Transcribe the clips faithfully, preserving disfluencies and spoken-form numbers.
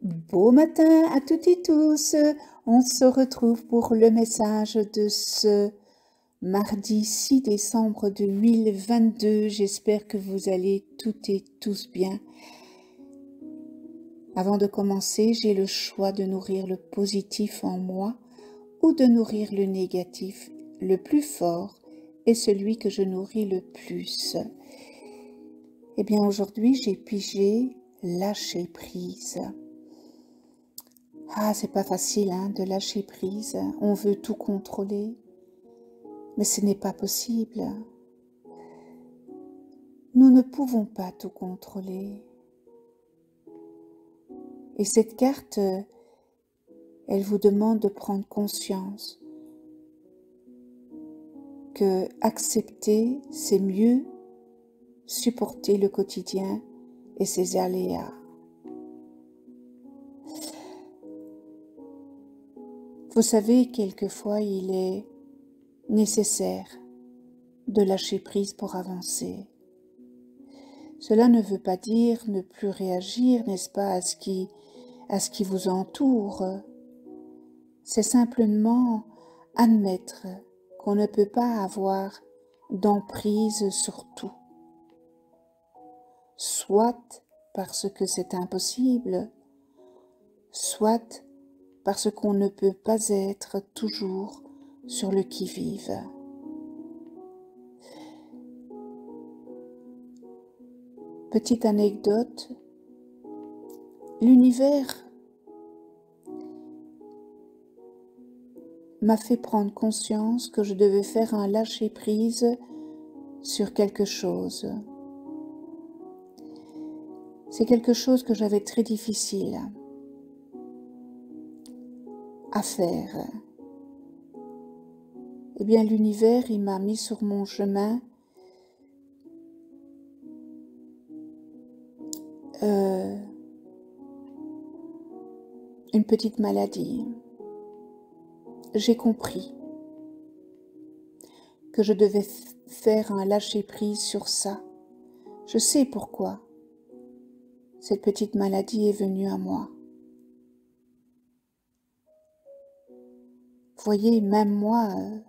Beau matin à toutes et tous, on se retrouve pour le message de ce mardi six décembre deux mille vingt-deux. J'espère que vous allez toutes et tous bien. Avant de commencer, j'ai le choix de nourrir le positif en moi ou de nourrir le négatif. Le plus fort est celui que je nourris le plus. Eh bien aujourd'hui, j'ai pigé lâcher prise. Ah, c'est pas facile hein, de lâcher prise. On veut tout contrôler, mais ce n'est pas possible. Nous ne pouvons pas tout contrôler. Et cette carte, elle vous demande de prendre conscience que accepter, c'est mieux supporter le quotidien et ses aléas. Vous savez, quelquefois, il est nécessaire de lâcher prise pour avancer. Cela ne veut pas dire ne plus réagir, n'est-ce pas, à ce qui, à ce qui vous entoure. C'est simplement admettre qu'on ne peut pas avoir d'emprise sur tout. Soit parce que c'est impossible, soit parce qu'on ne peut pas être toujours sur le qui-vive. Petite anecdote, l'univers m'a fait prendre conscience que je devais faire un lâcher-prise sur quelque chose. C'est quelque chose que j'avais très difficile à faire. Eh bien, l'univers, il m'a mis sur mon chemin euh, une petite maladie. J'ai compris que je devais faire un lâcher-prise sur ça. Je sais pourquoi cette petite maladie est venue à moi. Vous voyez, même moi, euh,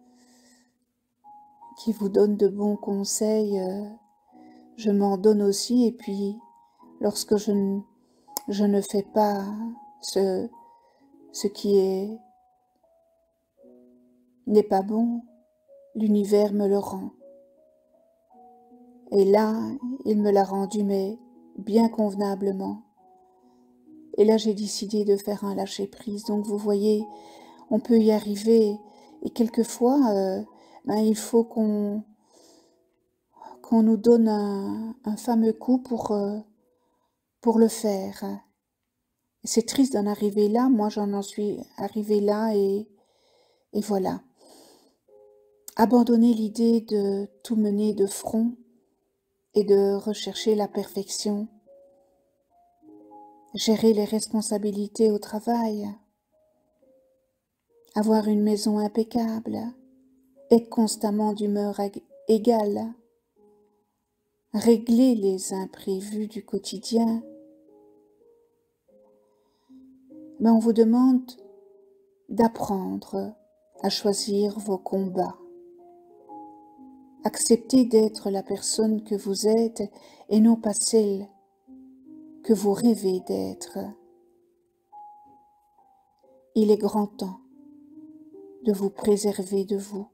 qui vous donne de bons conseils, euh, je m'en donne aussi. Et puis, lorsque je ne, je ne fais pas ce, ce qui est n'est pas bon, l'univers me le rend. Et là, il me l'a rendu, mais bien convenablement. Et là, j'ai décidé de faire un lâcher-prise. Donc, vous voyez, on peut y arriver. Et quelquefois, euh, ben, il faut qu'on qu'on nous donne un, un fameux coup pour, euh, pour le faire. C'est triste d'en arriver là. Moi, j'en en suis arrivée là et, et voilà. Abandonner l'idée de tout mener de front et de rechercher la perfection. Gérer les responsabilités au travail. Avoir une maison impeccable. Être constamment d'humeur égale. Régler les imprévus du quotidien. Mais on vous demande d'apprendre à choisir vos combats. Acceptez d'être la personne que vous êtes et non pas celle que vous rêvez d'être. Il est grand temps de vous préserver de vous.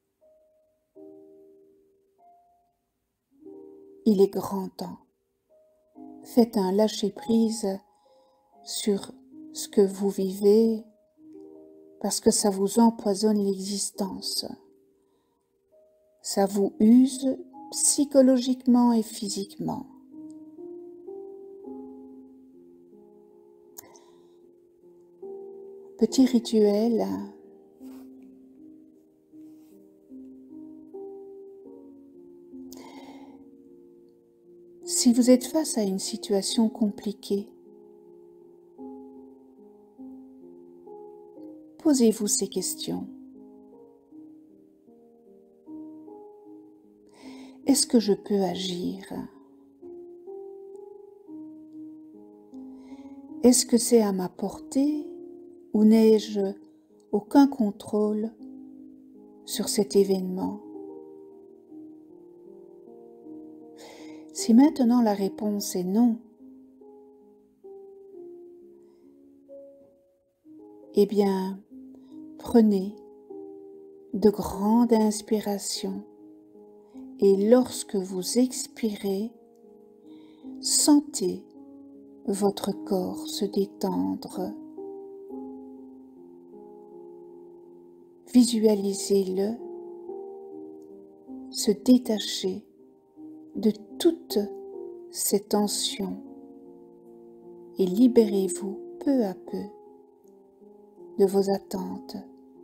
Il est grand temps. Faites un lâcher-prise sur ce que vous vivez parce que ça vous empoisonne l'existence. Ça vous use psychologiquement et physiquement. Petit rituel. Si vous êtes face à une situation compliquée, posez-vous ces questions. Est-ce que je peux agir? Est-ce que c'est à ma portée ou n'ai-je aucun contrôle sur cet événement? Si maintenant la réponse est non, eh bien, prenez de grandes inspirations et lorsque vous expirez, sentez votre corps se détendre. Visualisez-le se détacher de toutes ces tensions et libérez-vous peu à peu de vos attentes.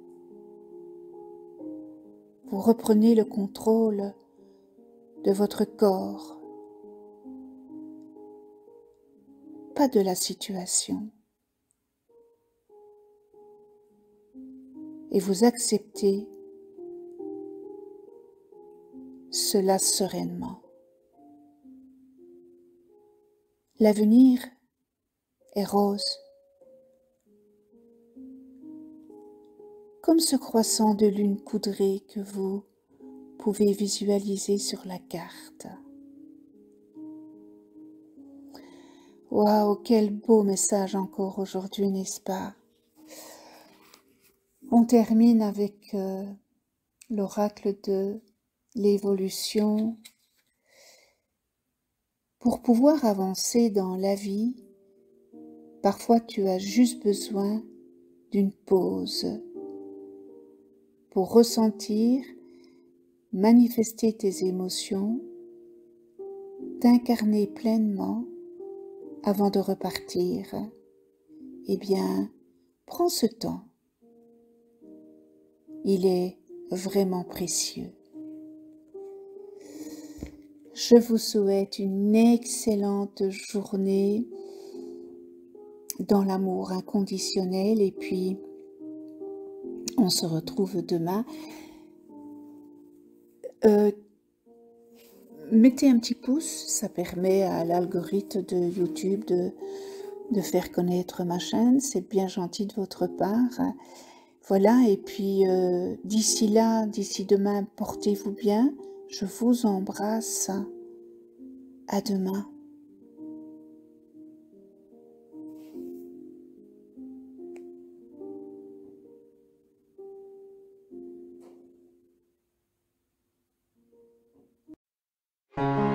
Vous reprenez le contrôle de votre corps, pas de la situation. Et vous acceptez cela sereinement. L'avenir est rose, comme ce croissant de lune poudrée que vous pouvez visualiser sur la carte. Waouh, quel beau message encore aujourd'hui, n'est-ce pas? On termine avec euh, l'oracle de l'évolution. Pour pouvoir avancer dans la vie, parfois tu as juste besoin d'une pause pour ressentir, manifester tes émotions, t'incarner pleinement avant de repartir. Eh bien, prends ce temps. Il est vraiment précieux. Je vous souhaite une excellente journée dans l'amour inconditionnel et puis on se retrouve demain. Euh, mettez un petit pouce, ça permet à l'algorithme de YouTube de, de faire connaître ma chaîne, c'est bien gentil de votre part. Voilà, et puis euh, d'ici là, d'ici demain, portez-vous bien, je vous embrasse, à demain. Thank you.